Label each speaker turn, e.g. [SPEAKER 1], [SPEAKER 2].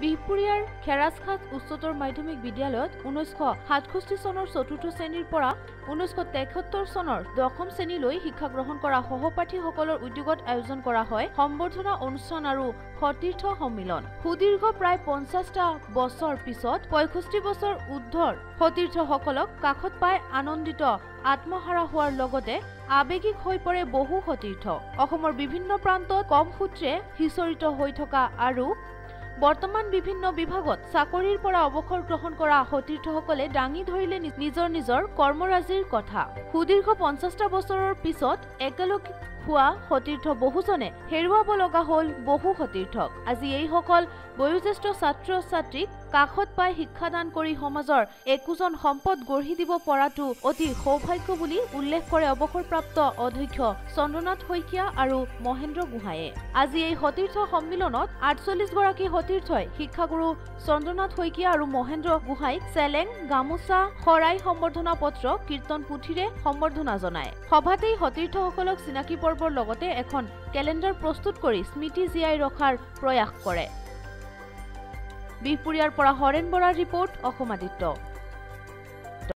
[SPEAKER 1] bihpuriar Kherajkhat উচ্চতৰ মাধ্যমিক বিদ্যালয়ত 1967 চনৰ 4ৰ্থ শ্ৰেণীৰ পৰা 1973 চনৰ 10ম শ্ৰেণীলৈ শিক্ষা গ্ৰহণ কৰা সহপাঠীসকলৰ উদ্যোগত আয়োজন কৰা হয় সম্বৰ্ধনা অনুষ্ঠান আৰু সতীৰ্থ সন্মিলন। সুদীৰ্ঘ প্ৰায় 50টা বছৰ পিছত 65 বছৰ উৰ্ধৰ সতীৰ্থসকলক কাষত পাই আনন্দিত আত্মহাৰা হোৱাৰ লগতে আবেগিক হৈ পৰে বহু সতীৰ্থ। অসমৰ বিভিন্ন প্ৰান্তত কম সূত্ৰে হিচৰিত হৈ থকা আৰু বৰ্তমান বিভিন্ন বিভাগত চাকৰিৰ পৰা অৱসৰ গ্ৰহণ কৰা সতীৰ্থসকলে দাঙি ধৰিলে নিজৰ কৰ্মৰাজিৰ কথা। সুদীৰ্ঘ 50টা বছৰৰ পিছত একেলগে হোৱা সতীৰ্থ বহুজনে হেৰুৱাব লগা হ'ল বহু সতীৰ্থক। আজি এইসকল বয়োজ্যেষ্ঠ ছাত্ৰ ছাত্ৰীক কাষত পাই শিক্ষাদান কৰি সমাজৰ একোজন সম্পদ গঢ়ি দিব পৰাটো অতি সৌভাগ্য বুলি উল্লেখ কৰে অৱসৰপ্ৰাপ্ত অধ্যক্ষ চন্দ্ৰনাথ শইকীয়া আৰু মহেন্দ্ৰ গোহাঁয়ে। আজি এই সতীৰ্থ সন্মিলনত 48 গৰাকী সতীৰ্থই শিক্ষাগুৰু চন্দ্ৰনাথ শইকীয়া আৰু মহেন্দ্ৰ গোহাঁইক চেলেং, গামোচা, শৰাই সম্বৰ্ধনা পত্ৰ, কীৰ্তন পুথিৰে সম্বৰ্ধনা জনায়। সভাতেই সতীৰ্থসকলক চিনাকি পৰ্বৰ লগতে এখন কেলেণ্ডাৰ প্ৰস্তুত কৰি স্মৃতি জীয়াই ৰখাৰ প্ৰয়াস কৰে। বিহপুৰীয়াৰ পৰা হৰেণ বৰাৰ ৰিপৰ্ট, অসম আদিত্য।